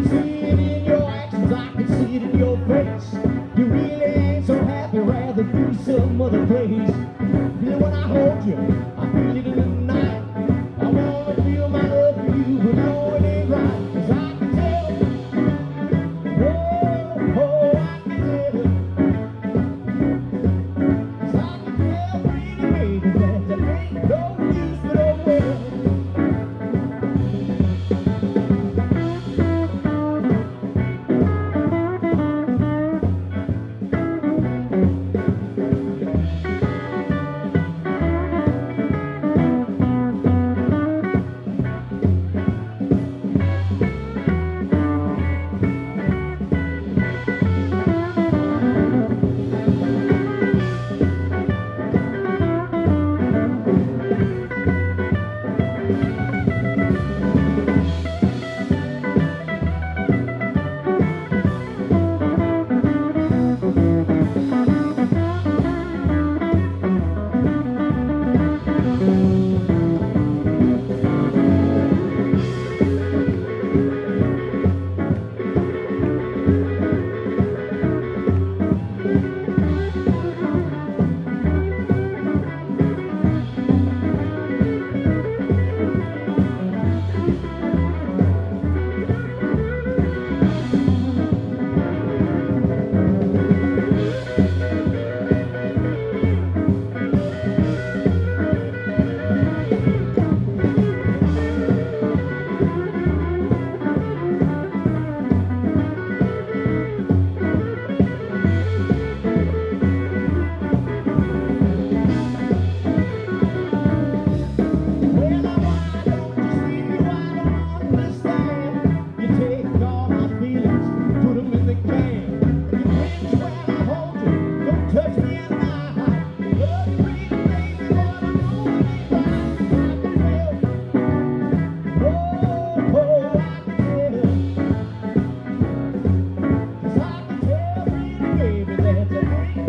can see it in your actions, I can see it in your face. You really ain't so happy, rather be some other place. Feel when I hold you, I feel it in the night. I wanna feel my love for you, but no, it ain't right. 'Cause I can tell, oh, I can tell. 'Cause I can tell, pretty baby, that there ain't no use but a word.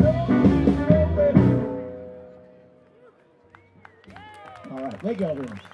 All right, thank you all very much.